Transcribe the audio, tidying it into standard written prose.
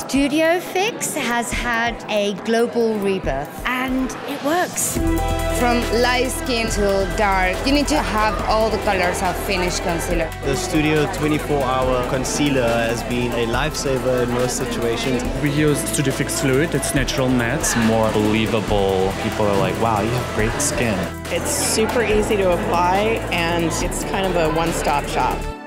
Studio Fix has had a global rebirth, and it works. From light skin to dark, you need to have all the colors of finished concealer. The Studio 24-hour concealer has been a lifesaver in most situations. We use Studio Fix Fluid, it's natural matte. It's more believable. People are like, wow, you have great skin. It's super easy to apply, and it's kind of a one-stop shop.